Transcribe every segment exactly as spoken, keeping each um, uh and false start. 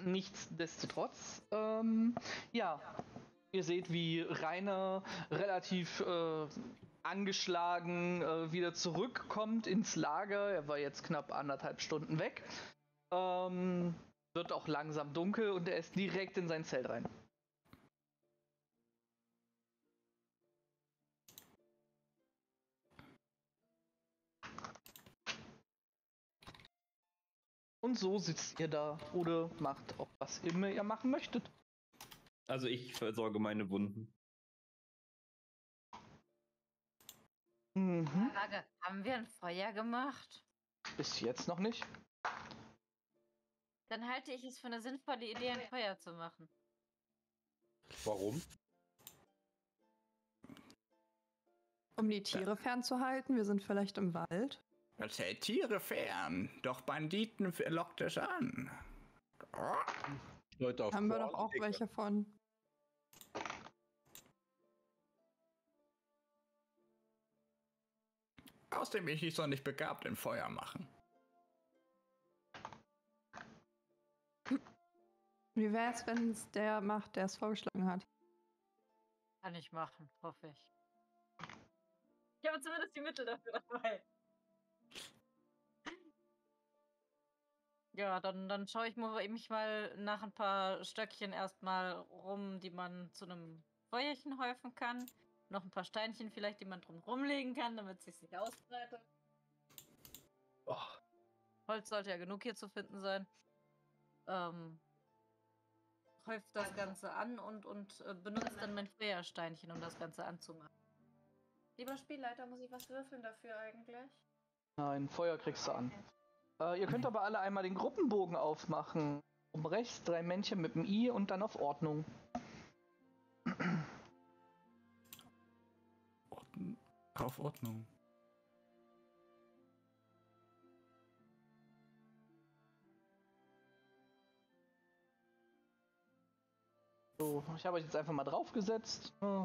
nichtsdestotrotz, ähm, ja, ihr seht, wie Rainer relativ äh, angeschlagen äh, wieder zurückkommt ins Lager. Er war jetzt knapp anderthalb Stunden weg. Ähm, wird auch langsam dunkel und er ist direkt in sein Zelt rein. Und so sitzt ihr da oder macht auch was immer ihr machen möchtet. Also ich versorge meine Wunden. Mhm. Frage, haben wir ein Feuer gemacht? Bis jetzt noch nicht. Dann halte ich es für eine sinnvolle Idee, ein Feuer zu machen. Warum? Um die Tiere fernzuhalten. Wir sind vielleicht im Wald. Das hält Tiere fern, doch Banditen lockt es an. Leute auf Haben wir doch Korn, auch Digga. welche von. Außerdem bin ich noch nicht begabt im Feuer machen. Wie wäre es, wenn es der macht, der es vorgeschlagen hat? Kann ich machen, hoffe ich. Ich habe zumindest die Mittel dafür dabei. Ja, dann, dann schaue ich mich mal nach ein paar Stöckchen erstmal rum, die man zu einem Feuerchen häufen kann. Noch ein paar Steinchen vielleicht, die man drum rumlegen kann, damit es sich nicht ausbreitet. Oh. Holz sollte ja genug hier zu finden sein. Ähm, häuft das Ganze an und, und äh, benutzt dann mein Feuersteinchen, um das Ganze anzumachen. Lieber Spielleiter, muss ich was würfeln dafür eigentlich? Nein, Feuer kriegst du an. Äh, ihr könnt aber alle einmal den Gruppenbogen aufmachen. Oben rechts drei Männchen mit dem I und dann auf Ordnung. Ordn auf Ordnung. So, ich habe euch jetzt einfach mal draufgesetzt. Oh.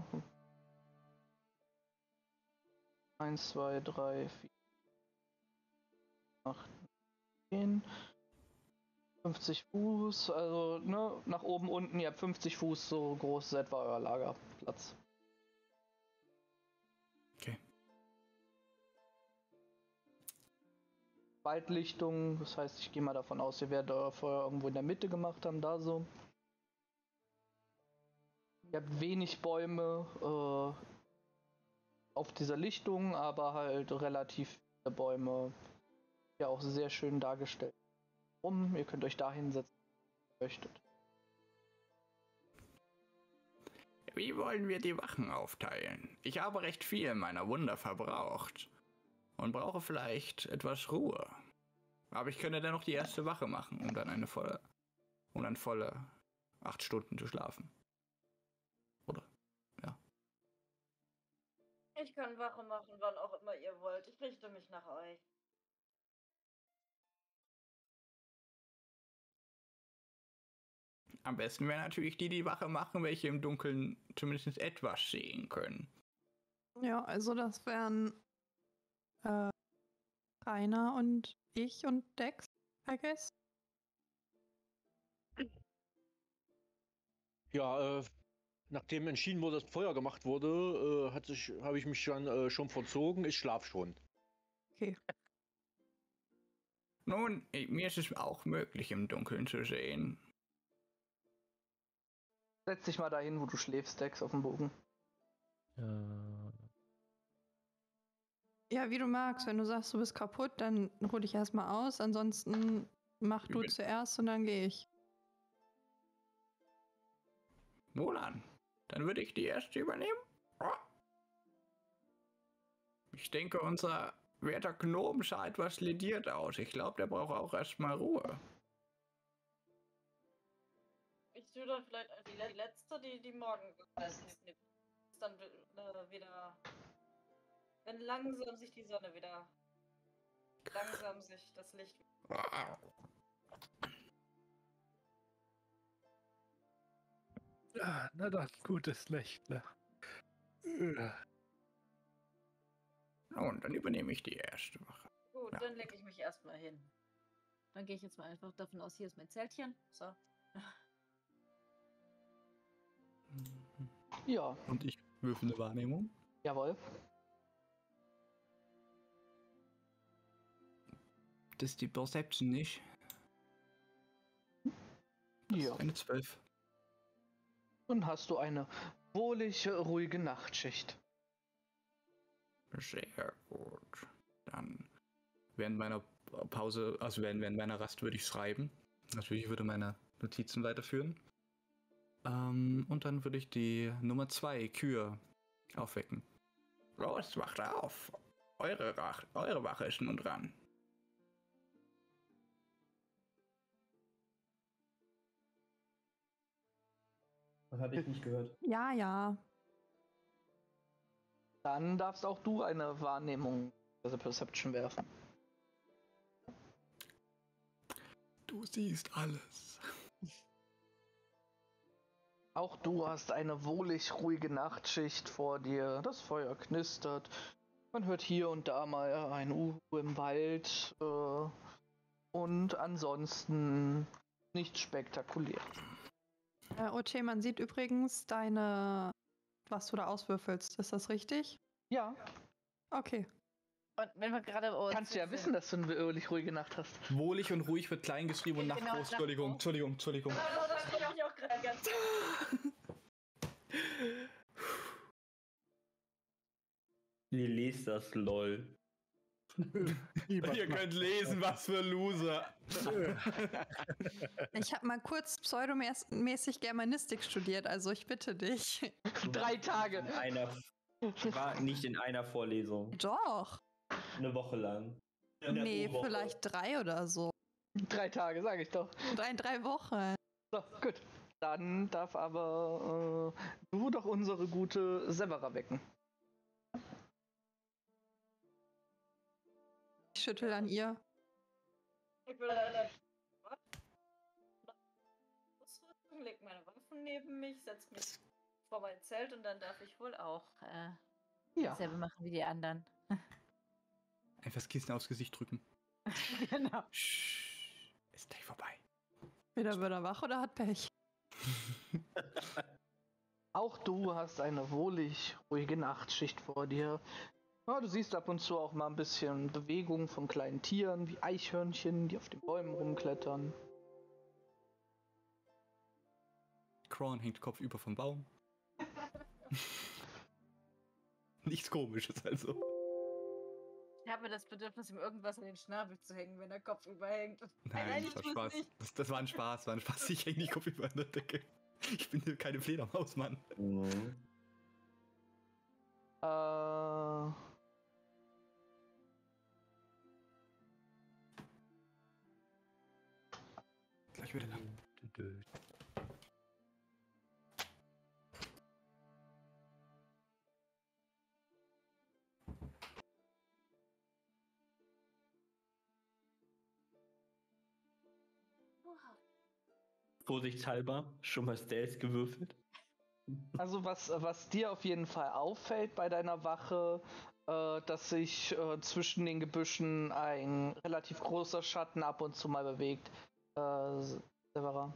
Eins, zwei, drei, vier, acht, zehn. fünfzig Fuß, also ne, nach oben, unten, ihr habt fünfzig Fuß, so groß ist etwa euer Lagerplatz. Okay. Waldlichtung, das heißt, ich gehe mal davon aus, ihr werdet euer Feuer irgendwo in der Mitte gemacht haben, da so. Ihr habt wenig Bäume äh, auf dieser Lichtung, aber halt relativ viele Bäume, ja auch sehr schön dargestellt. Um, ihr könnt euch da hinsetzen, wenn ihr möchtet. Wie wollen wir die Wachen aufteilen? Ich habe recht viel meiner Wunder verbraucht und brauche vielleicht etwas Ruhe. Aber ich könnte dennoch die erste Wache machen, um dann eine volle, um dann volle acht Stunden zu schlafen. Oder? Ja. Ich kann Wache machen, wann auch immer ihr wollt. Ich richte mich nach euch. Am besten wäre natürlich die, die Wache machen, welche im Dunkeln zumindest etwas sehen können. Ja, also das wären äh, Rainer und ich und Dex, I guess. Ja, äh, nachdem entschieden wurde, dass Feuer gemacht wurde, äh, hat sich, habe ich mich dann äh, schon verzogen. Ich schlaf schon. Okay. Nun, ich, mir ist es auch möglich, im Dunkeln zu sehen. Setz dich mal dahin, wo du schläfst, Dex, auf dem Bogen. Ja. Ja, wie du magst. Wenn du sagst, du bist kaputt, dann ruh dich erstmal aus. Ansonsten mach du Übel. zuerst und dann gehe ich. Wohlan, dann würde ich die erste übernehmen. Ich denke, unser werter Gnom sah etwas lediert aus. Ich glaube, der braucht auch erstmal Ruhe. Ich tue dann vielleicht als die letzte, die, die morgen ist dann äh, wieder, wenn langsam sich die Sonne wieder, langsam sich das Licht. Ah, na dann, gutes Nächte. Nun, dann übernehme ich die erste Wache. Gut, Ja. dann lege ich mich erstmal hin. Dann gehe ich jetzt mal einfach davon aus, hier ist mein Zeltchen. So, Ja, Und ich würfel eine Wahrnehmung. jawohl. Das ist die Perception nicht. Das Ja. ist eine zwölf. Nun hast du eine wohlig ruhige Nachtschicht. Sehr gut. Dann während meiner Pause, also während, während meiner Rast würde ich schreiben. Natürlich würde meine Notizen weiterführen. Ähm, und dann würde ich die Nummer zwei Kühe aufwecken. Los, wacht auf! Eure, Rach, eure Wache ist nun dran. Das hatte ich nicht gehört. Ja, ja. Dann darfst auch du eine Wahrnehmung, also Perception werfen. Du siehst alles. Auch du hast eine wohlig ruhige Nachtschicht vor dir. Das Feuer knistert. Man hört hier und da mal ein Uhu im Wald. Äh, und ansonsten nichts spektakulär. Äh, Oce, man sieht übrigens deine, was du da auswürfelst. Ist das richtig? Ja, Okay. Und wenn wir gerade bei uns kannst du ja sind- wissen, dass du eine wohlig ruhige Nacht hast. Wohlig und ruhig wird klein geschrieben und Genau, nachtgroß. Entschuldigung, nachtgroß. Entschuldigung, Entschuldigung. Oh, das hab ich auch gerade ganz. Ihr lest das, lol. Ihr könnt lesen, was für Loser. Ich habe mal kurz pseudomäßig Germanistik studiert, also ich bitte dich. Drei Tage. In einer, war nicht in einer Vorlesung. Doch. Eine Woche lang. In der Nee, Woche. vielleicht drei oder so. Drei Tage, sage ich doch. Drei, drei Wochen. So, gut. Dann darf aber äh, du doch unsere gute Severa wecken. Ich schüttel an ihr. Ich will leider ausrüsten, leg meine Waffen neben mich, setz mich vor mein Zelt und dann darf ich wohl auch äh, Ja. dasselbe machen wie die anderen. Einfach das Kissen aufs Gesicht drücken. Genau. Shh, ist gleich vorbei. Wieder wird er wach oder hat Pech? Auch du hast eine wohlig ruhige Nachtschicht vor dir. Ja, du siehst ab und zu auch mal ein bisschen Bewegung von kleinen Tieren, wie Eichhörnchen, die auf den Bäumen rumklettern. Cron hängt kopfüber vom Baum. Nichts Komisches also. Ich habe das Bedürfnis, ihm irgendwas an den Schnabel zu hängen, wenn der Kopf überhängt. Nein, ich das war tu's Spaß. nicht. Das, das war ein Spaß, war ein Spaß. Ich hänge nicht kopfüber an der Decke. Ich bin hier keine Fledermaus, Mann. Mhm. Äh, Gleich wieder lang. Vorsichtshalber, schon mal Stealth gewürfelt. also was, was dir auf jeden Fall auffällt bei deiner Wache, äh, dass sich äh, zwischen den Gebüschen ein relativ großer Schatten ab und zu mal bewegt. Äh, Severa.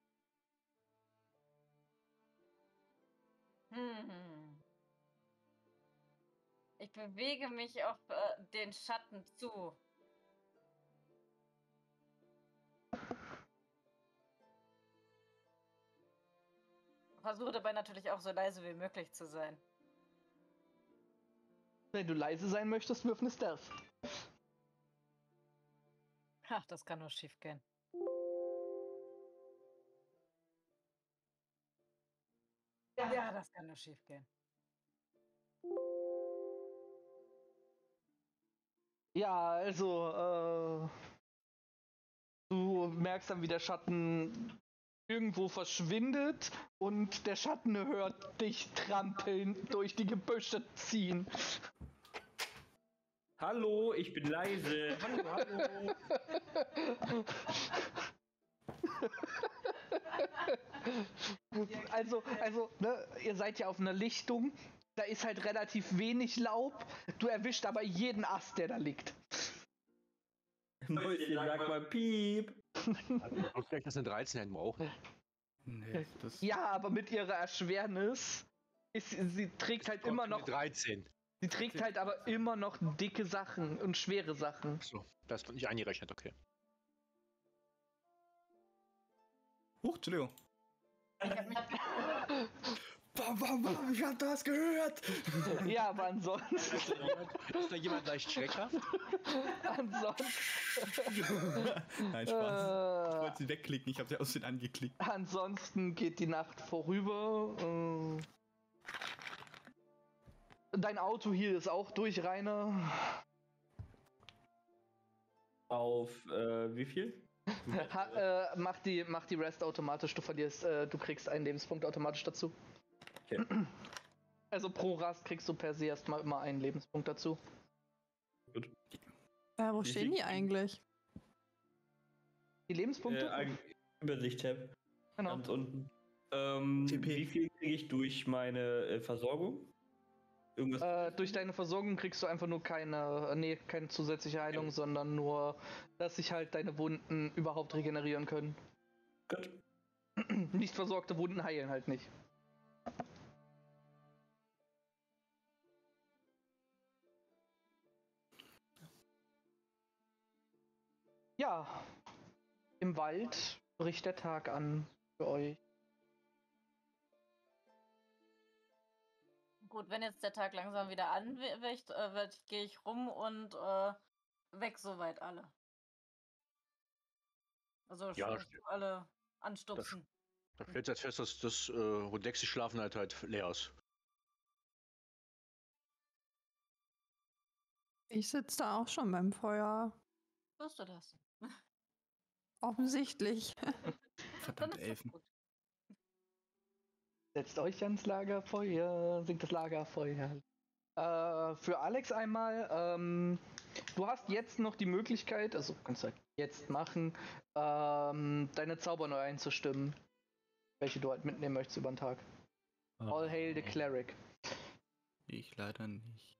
Hm. Ich bewege mich auf äh, den Schatten zu. Versuche dabei natürlich auch so leise wie möglich zu sein. Wenn du leise sein möchtest, wirf eine Stealth. Ach, das kann nur schief gehen. Ja, das kann nur schief gehen. Ja, also, äh, du merkst dann, wie der Schatten irgendwo verschwindet und der Schatten hört dich trampeln, durch die Gebüsche ziehen. Hallo, ich bin leise. Hallo, hallo. Also, also, ne, ihr seid ja auf einer Lichtung, da ist halt relativ wenig Laub, du erwischt aber jeden Ast, der da liegt. Mäuschen, sag mal Piep. Und vielleicht das eine dreizehn hätten wir auch. Nee, das Ja, aber mit ihrer Erschwernis ist, sie trägt halt immer noch. dreizehn. Sie trägt halt aber immer noch dicke Sachen und schwere Sachen. Achso, das wird nicht eingerechnet, okay. Huch, Entschuldigung. Ich hab mich Bam, bam, bam, ich hab das gehört. Ja, aber ansonsten. Ist da jemand, ist da jemand leicht schreckhaft? ansonsten. Nein, Spaß. Ich Äh, wollte sie wegklicken, ich hab sie aus den angeklickt. ansonsten geht die Nacht vorüber. Äh, dein Auto hier ist auch durch, Rainer. Auf äh, wie viel? Ha, äh, mach die, mach die Rest automatisch, du verlierst, äh, du kriegst einen Lebenspunkt automatisch dazu. Okay. Also pro Rast kriegst du per se erstmal immer einen Lebenspunkt dazu. Ja, wo Wie stehen viel- die eigentlich? Die Lebenspunkte? Äh, ein- Übersicht-Tab. genau. Ganz unten. Ähm, T P. Wie viel kriege ich durch meine äh, Versorgung? Irgendwas? Äh, durch deine Versorgung kriegst du einfach nur keine, äh, nee, keine zusätzliche Heilung, Ja. sondern nur, dass sich halt deine Wunden überhaupt regenerieren können. Gut. Nicht versorgte Wunden heilen halt nicht. Ja, im Wald bricht der Tag an für euch. Gut, wenn jetzt der Tag langsam wieder anwächt, äh, gehe ich rum und äh, weg soweit alle. Also Ja, schon das- alle anstupsen. Da fällt jetzt fest, dass das, äh, wo Dexy schlafen halt halt leer ist. Ich sitze da auch schon beim Feuer. Wirst du das? Offensichtlich. Dann Verdammte ist das Elfen. gut. Setzt euch ans Lagerfeuer, singt das Lagerfeuer. Äh, für Alex einmal, ähm, du hast jetzt noch die Möglichkeit, also kannst du halt jetzt machen, ähm, deine Zauber neu einzustimmen. Welche du halt mitnehmen möchtest über den Tag. All hail the cleric. Ich leider nicht.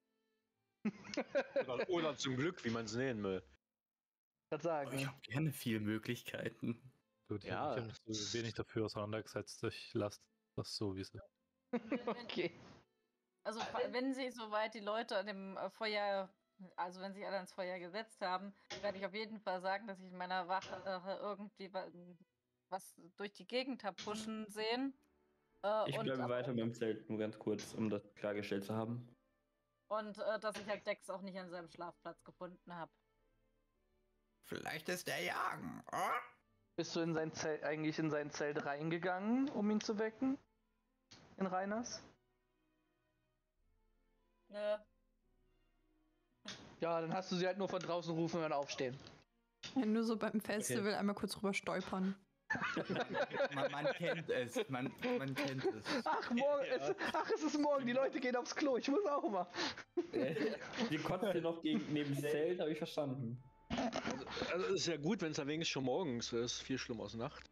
Oder, oder zum Glück, wie man es nennen will. Das Aber sagen. ich habe gerne viele Möglichkeiten. Gut, Ja. ich habe mich so wenig dafür auseinandergesetzt. Ich lasse das so, wie es ist. Okay. Also fa- wenn sich soweit die Leute an dem äh, Feuer, also wenn sich alle ans Feuer gesetzt haben, werde ich auf jeden Fall sagen, dass ich in meiner Wache äh, irgendwie wa- was durch die Gegend habe pushen sehen. Äh, Ich und bleibe aber- weiter beim Zelt, nur ganz kurz, um das klargestellt zu haben. Und äh, dass ich halt Dex auch nicht an seinem Schlafplatz gefunden habe. Vielleicht ist der Jagen. Oh? Bist du in sein Zelt, eigentlich in sein Zelt reingegangen, um ihn zu wecken? In Reiners? Nö. Ja, dann hast du sie halt nur von draußen rufen und dann aufstehen. Ja, nur so beim Festival einmal kurz rüber stolpern. Man, man kennt es. Man, man kennt es. Ach, morgen, es, ach, es ist morgen, die Leute gehen aufs Klo, ich muss auch mal. Die kotzt hier noch gegen, neben das Zelt, habe ich verstanden. Also es ist ja gut, wenn es allerdings schon morgens ist. Viel schlimmer als Nacht.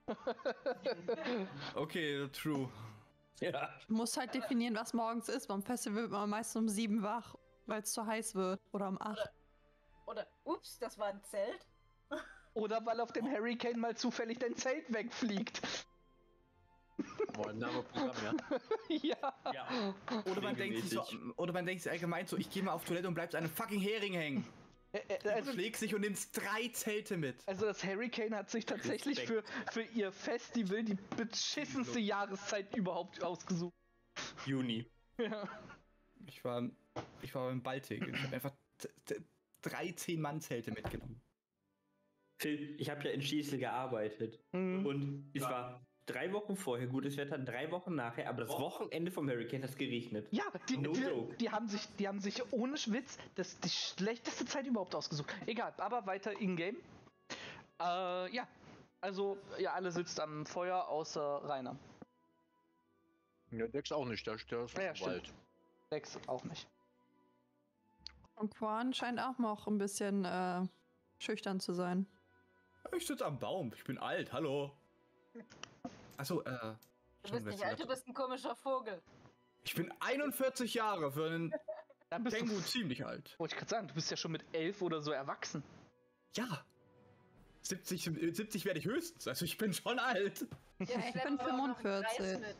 Okay, true. Ja. Du musst halt definieren, was morgens ist. Beim Festival wird man meistens um sieben wach, weil es zu heiß wird. Oder um acht. Oder, ups, das war ein Zelt. Oder weil auf dem Hurricane mal zufällig dein Zelt wegfliegt. Boah, ein Name Programm, ja. Ja. Ja. Oder man, denkt sich so, oder man denkt sich allgemein so, ich gehe mal auf Toilette und bleib an einem fucking Hering hängen. Ä- ä- Du Also, schlägst dich und nimmst drei Zelte mit. also das Hurricane hat sich tatsächlich für, für ihr Festival die beschissenste Jahreszeit überhaupt ausgesucht. Juni. Ja. Ich war, ich war beim Baltic. Ich habe einfach t- t- drei zehn-Mann-Zelte mitgenommen. Phil, ich habe ja in Schießel gearbeitet. Mhm. Und es war drei Wochen vorher gutes Wetter, drei Wochen nachher, aber das Wochenende vom Hurricane hat es geregnet. Ja, die, No die, joke. die haben sich, die haben sich ohne Schwitz das die schlechteste Zeit überhaupt ausgesucht. Egal, aber weiter in-game. Äh, ja. Also, ihr alle sitzt am Feuer, außer Rainer. Ja, Dex auch nicht, der, der ist Ja, ja, im stimmt. Wald. Dex auch nicht. Und Quan scheint auch noch ein bisschen äh, schüchtern zu sein. Ich sitze am Baum. Ich bin alt. Hallo. Achso, äh. Du schon bist nicht wieder- alt, du bist ein komischer Vogel. Ich bin einundvierzig Jahre für einen Dann bist Känguru du, ziemlich alt. wollte ich gerade sagen, du bist ja schon mit elf oder so erwachsen. Ja. siebzig, siebzig werde ich höchstens. Also ich bin schon alt. Ja, ich bin fünfundvierzig.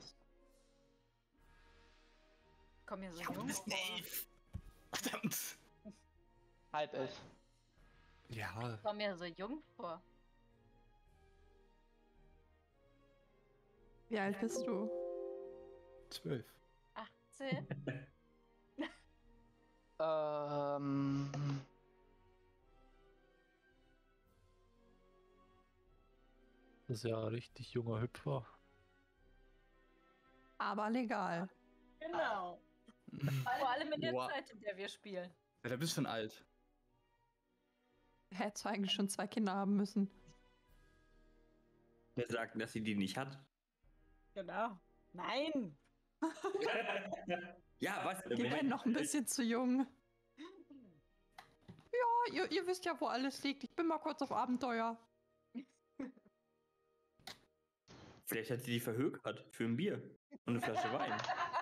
Komm hier so Ja, du jung bist vor. elf. Verdammt. Halb elf. Ja. Komm mir so jung vor. Wie alt bist du? Zwölf. achtzehn? Ähm. Das ist ja ein richtig junger Hüpfer. Aber legal. Genau. Vor allem in der Wow. Zeit, in der wir spielen. Ja, da bist du schon alt. Hättest du eigentlich schon zwei Kinder haben müssen. Wer sagt, dass sie die nicht hat? Genau. Nein! Ja, was? Die werden noch ein bisschen zu jung. Ja, ihr, ihr wisst ja, wo alles liegt. Ich bin mal kurz auf Abenteuer. Vielleicht hat sie die verhökert für ein Bier und eine Flasche Wein.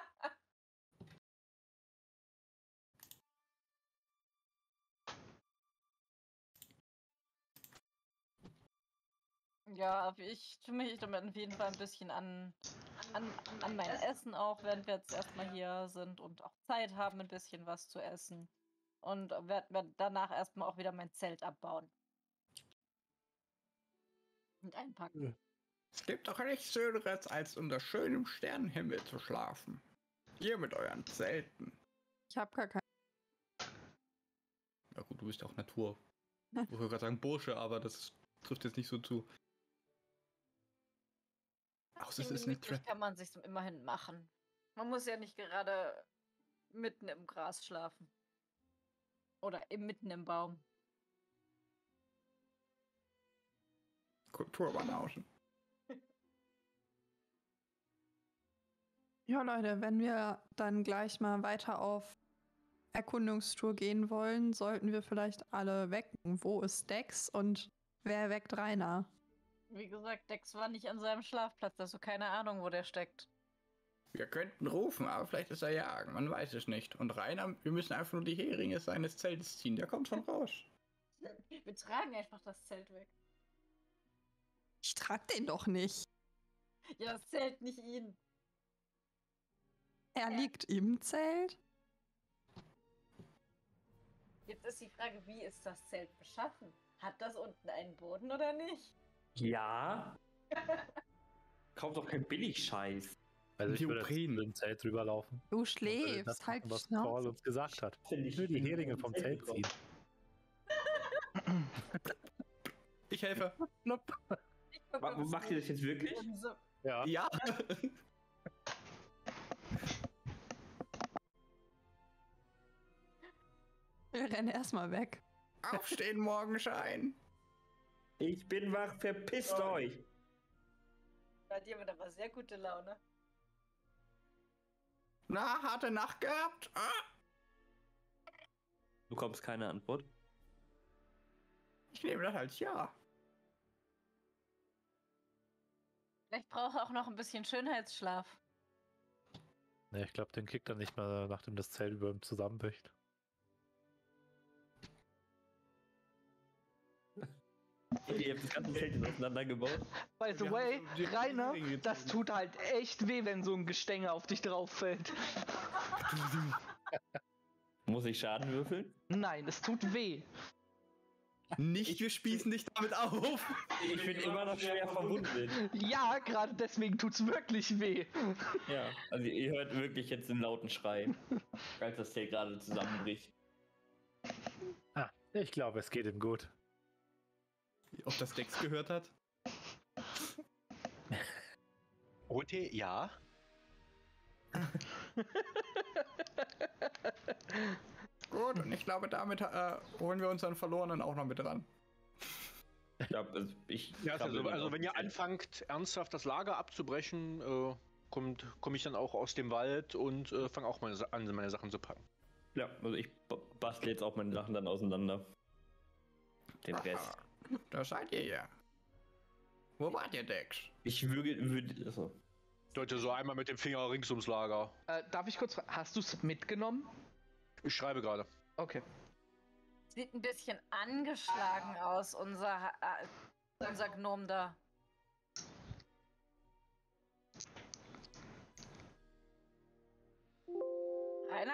Ja, ich tue mich damit auf jeden Fall ein bisschen an, an, an mein Essen auch, während wir jetzt erstmal hier sind und auch Zeit haben, ein bisschen was zu essen. Und werde werd danach erstmal auch wieder mein Zelt abbauen. Und einpacken. Es gibt doch nichts Schöneres, als unter schönem Sternenhimmel zu schlafen. Ihr mit euren Zelten. Ich habe gar keinen. Na gut, du bist auch Natur. Ich wollte gerade sagen Bursche, aber das trifft jetzt nicht so zu. Außer es ist eine Gemütlich Trap. kann man sich immerhin machen. Man muss ja nicht gerade mitten im Gras schlafen. Oder im, mitten im Baum. Kulturbanauschen. Ja, Leute, wenn wir dann gleich mal weiter auf Erkundungstour gehen wollen, sollten wir vielleicht alle wecken. Wo ist Dex und wer weckt Rainer? Wie gesagt, Dex war nicht an seinem Schlafplatz, also keine Ahnung, wo der steckt. Wir könnten rufen, aber vielleicht ist er jagen. Man weiß es nicht. Und Rainer, wir müssen einfach nur die Heringe seines Zeltes ziehen. Der kommt schon raus. Wir tragen einfach das Zelt weg. Ich trag den doch nicht. Ja, das Zelt, nicht ihn. Er liegt im Zelt. Jetzt ist die Frage, wie ist das Zelt beschaffen? Hat das unten einen Boden oder nicht? Ja. Kauf doch kein Billigscheiß. Also ich würde jetzt Neopren. mit dem Zelt drüber laufen. Du und würde schläfst, das halt machen, die was Paul Schnauze. uns gesagt hat. Finde ich Nur die Heringe vom Zelt ziehen. Ich helfe. Ich guck, Ma- ob es Macht ihr das jetzt wirklich? so- Ja. Ja. Wir rennen erstmal weg. Aufstehen, Morgenschein. Ich bin wach, verpisst euch. Bei dir wird aber sehr gute Laune. Na, harte Nacht gehabt? Ah. Du bekommst keine Antwort. Ich nehme das als ja. Vielleicht braucht er auch noch ein bisschen Schönheitsschlaf. Ne, ich glaube, den kriegt er nicht mehr, nachdem das Zelt über ihm zusammenbricht. Ihr habt das ganze Zelt auseinandergebaut. By the Wir way, haben so die Rainer, Heringe das gezogen. tut halt echt weh, wenn so ein Gestänge auf dich drauf fällt. Muss ich Schaden würfeln? Nein, es tut weh. Nicht, wir spießen dich damit auf. Ich bin immer noch schwer verwundet. Ja, gerade deswegen tut's wirklich weh. Ja, also ihr hört wirklich jetzt einen lauten Schrei, als das Zelt gerade zusammenbricht. Ah, ich glaube, es geht ihm gut. Ob das Dex gehört hat? Rote, ja. Gut, und ich glaube, damit äh, holen wir unseren Verlorenen auch noch mit ran. Ja, also ich Ja, krabbel also, dann also auf wenn das ihr Zelt. anfangt, ernsthaft das Lager abzubrechen, äh, komme komm ich dann auch aus dem Wald und äh, fange auch meine, Sa- an, meine Sachen zu packen. Ja, also ich b- bastle jetzt auch meine Sachen dann auseinander. Den Rest. Ah, da seid ihr ja. Wo wart ihr, Dex? Ich würde, würde, also, Leute, so einmal mit dem Finger rings ums Lager. Äh, darf ich kurz fragen, hast du's mitgenommen? Ich schreibe gerade. Okay. Sieht ein bisschen angeschlagen aus, unser, äh, unser Gnom da.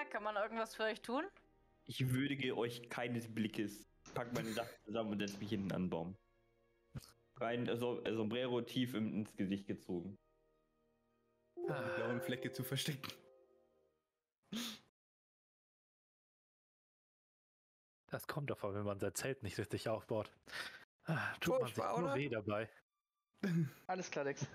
Kann man irgendwas für euch tun? Ich würdige euch keines Blickes. Pack meine Sachen zusammen und setze mich hinten an den Baum. Rein, also Sombrero tief im, ins Gesicht gezogen. Um die blauen Flecke zu verstecken. Das kommt davon, wenn man sein Zelt nicht richtig aufbaut. Ah, tut man sich Furchtbar, nur oder? weh dabei. Alles klar, Dex.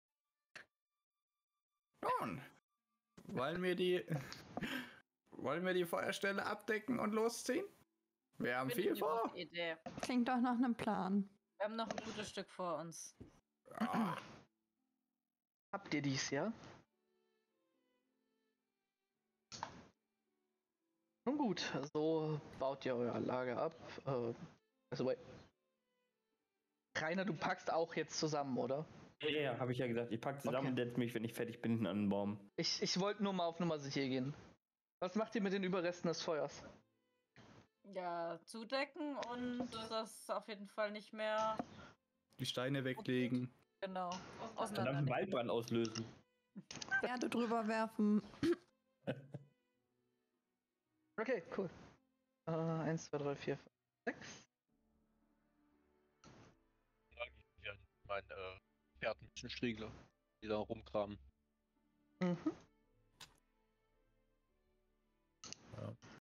Nun, wollen wir die wollen wir die Feuerstelle abdecken und losziehen? Wir haben Finde viel ich eine vor. gute Idee. Klingt doch nach einem Plan. Wir haben noch ein gutes Stück vor uns. Ja, Habt ihr dies, ja? Nun gut, so baut ihr euer Lager ab. Äh, also, wait. Rainer, du packst auch jetzt zusammen, oder? Ja, ja, habe ich ja gesagt. Ich pack zusammen Okay. und setze mich, wenn ich fertig bin, hinten an den Baum. Ich, ich wollte nur mal auf Nummer sicher gehen. Was macht ihr mit den Überresten des Feuers? Ja, zudecken und das auf jeden Fall nicht mehr die Steine weglegen. genau Verdammten auseinander. Waldbrand auslösen. Erde drüber werfen. Okay, cool. Äh, eins, zwei, drei, vier, fünf, sechs. Ja, mein äh, Pferd ein bisschen Striegler, die da rumkramen. Mhm.